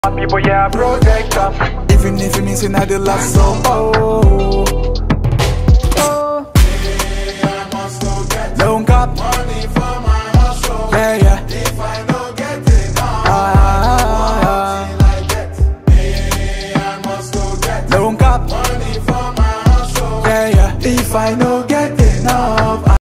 People, yeah, protect them. Even if it means not the last song. Oh, hey, I must go get don't cap money for my hustle. yeah, yeah. If I don't get it, like that. Hey, I must go get Don't cap money for my hustle. yeah, yeah. If I know